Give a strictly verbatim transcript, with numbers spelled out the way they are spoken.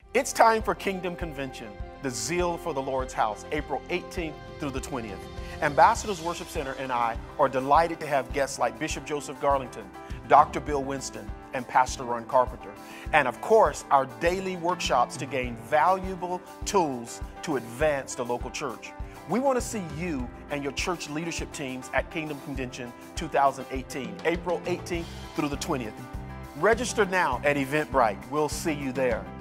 It's time for Kingdom Convention, the Zeal for the Lord's House, April eighteenth through the twentieth. Ambassadors Worship Center and I are delighted to have guests like Bishop Joseph Garlington, Doctor Bill Winston, and Pastor Ron Carpenter. And of course, our daily workshops to gain valuable tools to advance the local church. We want to see you and your church leadership teams at Kingdom Convention two thousand eighteen, April eighteenth through the twentieth. Register now at Eventbrite. We'll see you there.